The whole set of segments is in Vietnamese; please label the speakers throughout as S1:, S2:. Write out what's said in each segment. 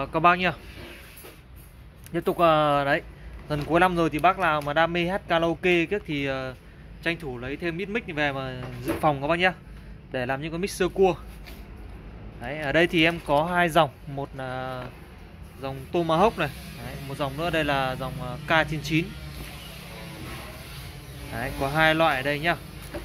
S1: các bác nhá. Tiếp tục đấy, gần cuối năm rồi thì bác nào mà đam mê hát karaoke kiếc thì tranh thủ lấy thêm ít mic về mà dự phòng các bác nhá, để làm những con mic sơ cua. Đấy, ở đây thì em có hai dòng, một là dòng Tomahawk này, đấy, một dòng nữa đây là dòng K99. Đấy, có hai loại ở đây nhá.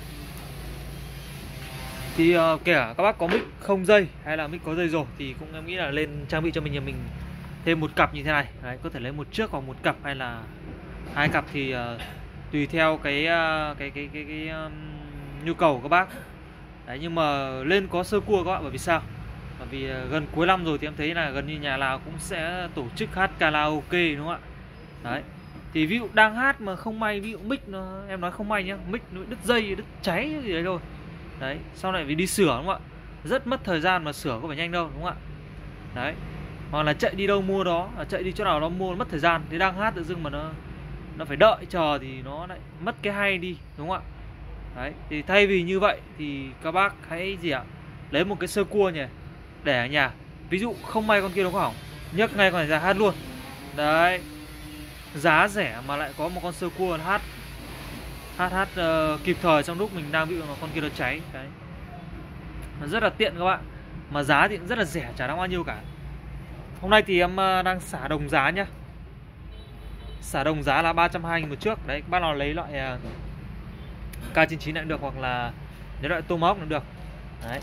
S1: Thì kể cả các bác có mic không dây hay là mic có dây rồi thì cũng em nghĩ là lên trang bị cho mình nhà mình thêm một cặp như thế này. Đấy, có thể lấy một chiếc hoặc một cặp hay là hai cặp thì tùy theo cái nhu cầu của các bác. Đấy, nhưng mà lên có sơ cua các bạn, bởi vì sao? Bởi vì gần cuối năm rồi thì em thấy là gần như nhà nào cũng sẽ tổ chức hát karaoke, đúng không ạ? Đấy, thì ví dụ đang hát mà không may, ví dụ mic nó, em nói không may nhá, mic nó đứt dây, đứt cháy gì đấy thôi. Đấy, sau này vì đi sửa, đúng không ạ? Rất mất thời gian mà sửa có phải nhanh đâu, đúng không ạ? Đấy, hoặc là chạy đi đâu mua đó, chạy đi chỗ nào đó mua mất thời gian. Thì đang hát tự dưng mà nó phải đợi chờ thì nó lại mất cái hay đi, đúng không ạ? Đấy, thì thay vì như vậy thì các bác hãy gì ạ? Lấy một cái sơ cua nhỉ, để ở nhà. Ví dụ không may con kia nó có hỏng, nhấc ngay con này ra hát luôn. Đấy, giá rẻ mà lại có một con sơ cua hát kịp thời trong lúc mình đang bị con kia nó cháy. Đấy, nó rất là tiện các bạn, mà giá thì cũng rất là rẻ, chả đáng bao nhiêu cả. Hôm nay thì em đang xả đồng giá nhá. Xả đồng giá là 320.000 một chiếc. Đấy, các bác nào lấy loại K99 lại được, hoặc là lấy loại Tomahawk cũng được. Đấy,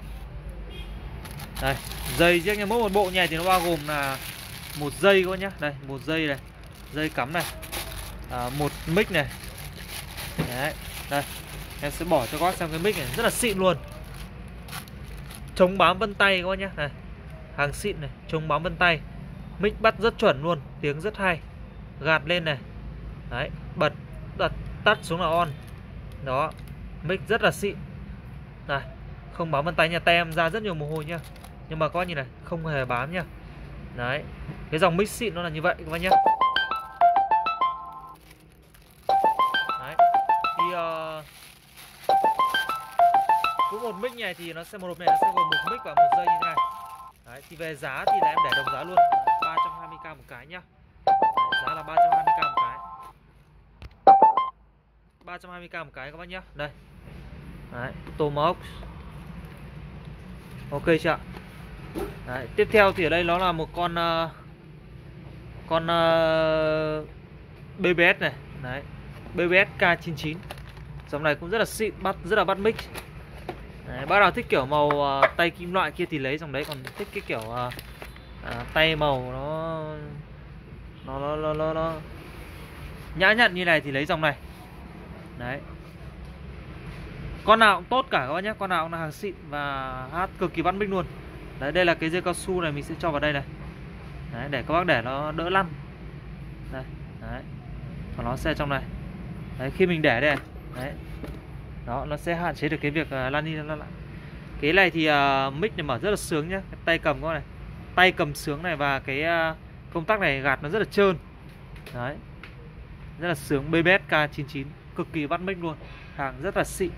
S1: đây, dây chiếc nha, mỗi một bộ nhà thì nó bao gồm là một dây các bác nhá. Đây, một dây này, dây cắm này, một mic này. Đấy, đây, em sẽ bỏ cho các bác xem cái mic này rất là xịn luôn, chống bám vân tay các bác nhá. Này, hàng xịn này, chống bám vân tay, mic bắt rất chuẩn luôn, tiếng rất hay, gạt lên này. Đấy, bật tắt xuống là on. Đó, mic rất là xịn. Này, không bám vân tay nha, tay em ra rất nhiều mồ hôi nhá, nhưng mà các bác nhìn này, không hề bám nhá. Đấy, cái dòng mic xịn nó là như vậy các bác nhá. Đấy, thì cứ một mic này thì nó sẽ, một hộp này nó sẽ gồm một mic và một dây như thế này. Đấy, thì về giá thì là em để đồng giá luôn, 320.000 một cái nhá. Đấy, giá là 320.000 một cái, 320.000 một cái các bác nhá. Đây, đấy, Tomahawk, ok chưa ạ? Đấy, tiếp theo thì ở đây nó là một con BBS này. Đấy, BBS K99. Dòng này cũng rất là xịn, rất là bắt mic. Đấy, bác nào thích kiểu màu tay kim loại kia thì lấy dòng đấy, còn thích cái kiểu tay màu nó nhã nhặn như này thì lấy dòng này. Đấy, con nào cũng tốt cả các bác nhé, con nào cũng là hàng xịn và hát cực kỳ bắt mic luôn. Đấy, đây là cái dây cao su này mình sẽ cho vào đây này. Đấy, để các bác để nó đỡ lăn. Đây, đấy, còn nó sẽ trong này. Đấy, khi mình để đây, đấy, đó, nó sẽ hạn chế được cái việc lăn đi lăn lại. Cái này thì mic này mở rất là sướng nhá, cái tay cầm con này, tay cầm sướng này, và cái công tắc này gạt nó rất là trơn. Đấy, rất là sướng. BBS K99 cực kỳ bắt mic luôn, hàng rất là xịn.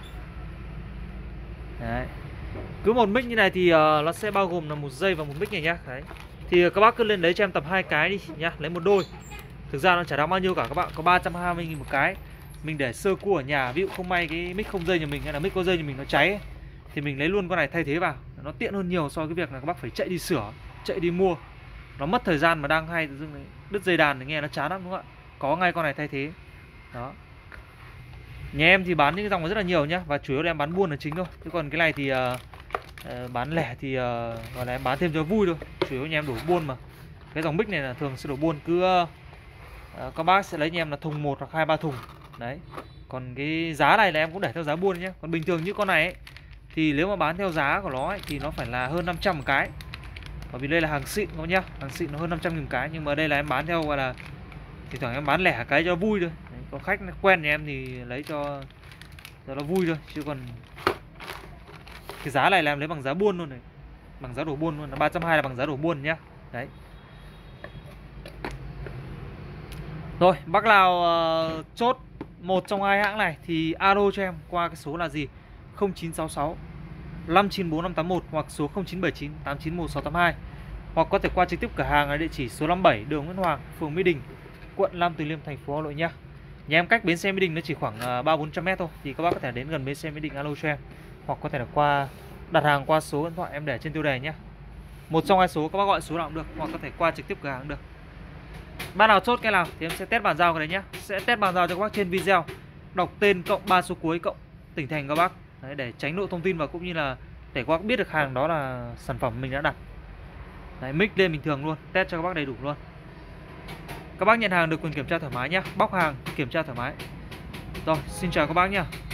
S1: Đấy, cứ một mic như này thì nó sẽ bao gồm là một dây và một mic này nhá. Đấy, thì các bác cứ lên lấy cho em tầm 2 cái đi nhá, lấy một đôi. Thực ra nó chả đáng bao nhiêu cả các bạn, có 320.000 một cái. Mình để sơ cua ở nhà, ví dụ không may cái mic không dây nhà mình hay là mic có dây nhà mình nó cháy ấy, thì mình lấy luôn con này thay thế vào, nó tiện hơn nhiều so với cái việc là các bác phải chạy đi sửa, chạy đi mua, nó mất thời gian mà đang hay tự dưng đứt dây đàn thì nghe nó chán lắm, đúng không ạ? Có ngay con này thay thế. Đó, nhà em thì bán những cái dòng này rất là nhiều nhá, và chủ yếu là em bán buôn là chính thôi, chứ còn cái này thì bán lẻ thì gọi là em bán thêm cho vui thôi, chủ yếu nhà em đổ buôn mà. Cái dòng mic này là thường sẽ đổ buôn, cứ các bác sẽ lấy nhà em là thùng 1 hoặc 2-3 thùng. Đấy, còn cái giá này là em cũng để theo giá buôn nhé. Còn bình thường như con này ấy, thì nếu mà bán theo giá của nó ấy, thì nó phải là hơn 500 một cái, bởi vì đây là hàng xịn các nhá, hàng xịn nó hơn 500.000 một cái. Nhưng mà đây là em bán theo gọi là thì thoảng em bán lẻ cái cho vui thôi. Đấy, có khách quen nhà em thì lấy cho nó vui thôi, chứ còn cái giá này là em lấy bằng giá buôn luôn này, bằng giá đổ buôn luôn, là 320 là bằng giá đổ buôn nhá. Đấy, rồi bác nào chốt một trong hai hãng này thì alo cho em qua cái số là gì, 0966 594 581 hoặc số 0979 891 682. hoặc có thể qua trực tiếp cửa hàng ở địa chỉ số 57 đường Nguyễn Hoàng, phường Mỹ Đình, quận Nam Từ Liêm, thành phố Hà Nội nhá. Nhà em cách bến xe Mỹ Đình nó chỉ khoảng 300-400 mét thôi, thì các bác có thể đến gần bến xe Mỹ Đình alo cho em, hoặc có thể là đặt hàng qua số điện thoại em để trên tiêu đề nhé. Một trong hai số các bác gọi số nào cũng được, hoặc có thể qua trực tiếp cửa hàng cũng được. Bác nào chốt cái nào thì em sẽ test bàn giao cái đấy nhé. Sẽ test bàn giao cho các bác trên video, đọc tên cộng 3 số cuối cộng tỉnh thành các bác. Đấy, để tránh lộ thông tin và cũng như là để các bác biết được hàng đó là sản phẩm mình đã đặt. Đấy, mic lên bình thường luôn, test cho các bác đầy đủ luôn. Các bác nhận hàng được quyền kiểm tra thoải mái nhé, bóc hàng kiểm tra thoải mái. Rồi, xin chào các bác nhé.